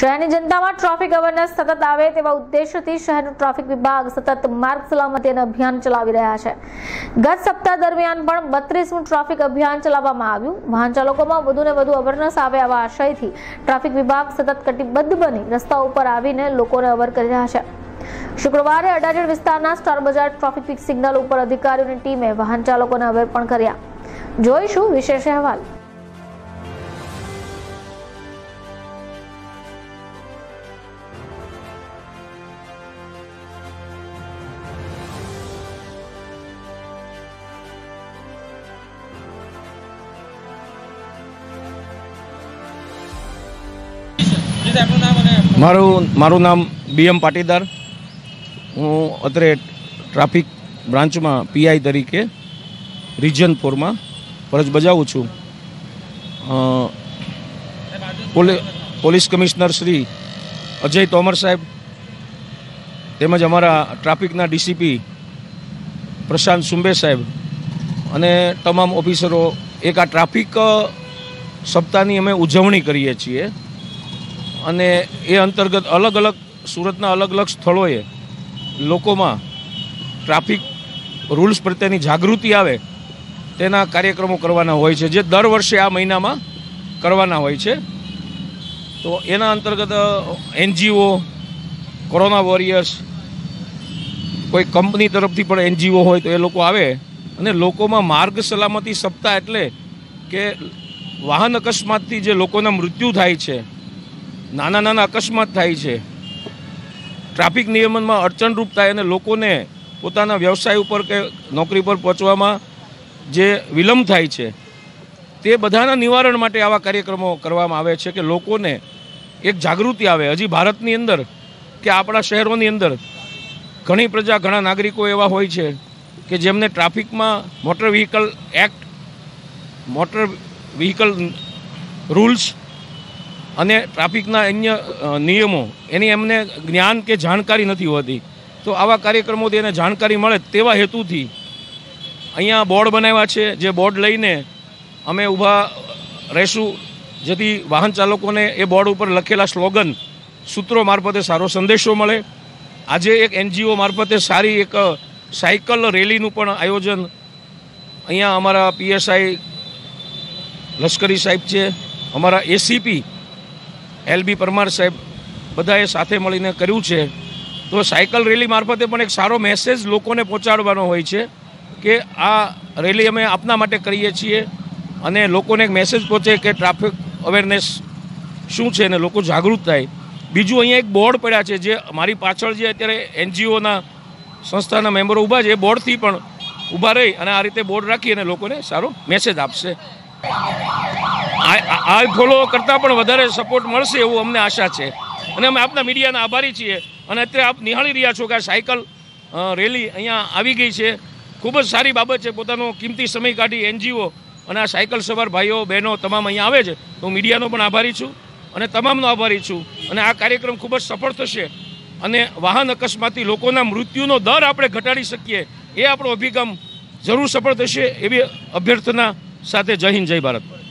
શહેરની જનતામાં traffic awareness સતત આવે તેવા ઉદ્દેશ્યથી શહેરનો ટ્રાફિક વિભાગ સતત માર્ગ સલામતી અભિયાન ચલાવી રહ્યા છે। ગત સપ્તાહ દરમિયાન પણ 32મું ટ્રાફિક અભિયાન ચલાવવામાં આવ્યું। વાહન ચાલકોમાં વધુને વધુ અવેરનેસ આવે આવા આશયથી ટ્રાફિક વિભાગ સતત કટિબદ્ધ બની રસ્તા ઉપર આવીને લોકોને અવર કરી રહ્યા છે। શુક્રવારે અડાજણ વિસ્તારના સ્ટાર બજાર ટ્રાફિક સિગ્નલ ઉપર અધિકારીઓની ટીમે વાહન ચાલકોને અવેર પણ કર્યા। જોઈશું વિશેષ અહેવાલ। મારું નામ BM પાટીદાર। હું અત્રે ટ્રાફિક બ્રાન્ચમાં PI તરીકે રિજન 4માં ફરજ બજાવું છું। પોલીસ કમિશનર શ્રી અજય તોમર સાહેબ તેમજ અમારા ટ્રાફિકના DCP પ્રશાંત સુંબે સાહેબ અને તમામ ઓફિસરો એક આ ટ્રાફિક સપ્તાહની અમે ઉજવણી કરીએ છીએ અને એ અંતર્ગત અલગ અલગ સુરતના અલગ અલગ સ્થળોએ લોકોમાં ટ્રાફિક રૂલ્સ પ્રત્યેની જાગૃતિ આવે તેના કાર્યક્રમો કરવાના હોય છે, જે દર વર્ષે આ મહિનામાં કરવાના હોય છે। તો એના અંતર્ગત NGO, કોરોના વોરિયર્સ, કોઈ કંપની તરફથી પણ NGO હોય તો એ લોકો આવે અને લોકોમાં માર્ગ સલામતી સપ્તાહ એટલે કે વાહન અકસ્માતથી જે લોકોના મૃત્યુ થાય છે, નાના નાના અકસ્માત થાય છે, ટ્રાફિક નિયમનમાં અડચણરૂપ થાય અને લોકોને પોતાના વ્યવસાય ઉપર કે નોકરી પર પહોંચવામાં જે વિલંબ થાય છે, તે બધાના નિવારણ માટે આવા કાર્યક્રમો કરવામાં આવે છે કે લોકોને એક જાગૃતિ આવે। હજી ભારતની અંદર કે આપણા શહેરોની અંદર ઘણી પ્રજા, ઘણા નાગરિકો એવા હોય છે કે જેમને ટ્રાફિકમાં મોટર વ્હીકલ રૂલ્સ અને ટ્રાફિકના અન્ય નિયમો એની એમને જ્ઞાન કે જાણકારી નથી હોતી। તો આવા કાર્યક્રમોથી એને જાણકારી મળે તેવા હેતુથી અહીંયા બોર્ડ બનાવ્યા છે, જે બોર્ડ લઈને અમે ઊભા રહેશું, જેથી વાહન ચાલકોને એ બોર્ડ ઉપર લખેલા સ્લોગન, સૂત્રો મારફતે સારો સંદેશો મળે। આજે એક NGO મારફતે સારી એક સાયકલ રેલીનું પણ આયોજન અહીંયા અમારા PSI લશ્કરી સાહેબ છે, અમારા ACP LB પરમાર સાહેબ બધાએ સાથે મળીને કર્યું છે। તો સાયકલ રેલી મારફતે પણ એક સારો મેસેજ લોકોને પહોંચાડવાનો હોય છે કે આ રેલી અમે આપના માટે કરીએ છીએ અને લોકોને એક મેસેજ પહોંચે કે ટ્રાફિક અવેરનેસ શું છે અને લોકો જાગૃત થાય। બીજું અહીંયા એક બોર્ડ પડ્યા છે, જે મારી પાછળ જે અત્યારે NGOના સંસ્થાના મેમ્બરો ઊભા છે, એ બોર્ડથી પણ ઊભા રહી અને આ રીતે બોર્ડ રાખી અને લોકોને સારો મેસેજ આપશે। આ ફોલો કરતાં પણ વધારે સપોર્ટ મળશે એવું અમને આશા છે અને અમે આપના મીડિયાના આભારી છીએ। અને અત્યારે આપ નિહાળી રહ્યા છો કે આ સાયકલ રેલી અહીંયા આવી ગઈ છે, ખૂબ જ સારી બાબત છે। પોતાનો કિંમતી સમય કાઢી NGO અને આ સાયકલ સવાર ભાઈઓ બહેનો તમામ અહીંયા આવે છે, તો મીડિયાનો પણ આભારી છું અને તમામનો આભારી છું। અને આ કાર્યક્રમ ખૂબ જ સફળ થશે અને વાહન અકસ્માતથી લોકોના મૃત્યુનો દર આપણે ઘટાડી શકીએ એ આપણો અભિગમ જરૂર સફળ થશે એવી અભ્યર્થના સાથે જય હિન્દ, જય ભારત।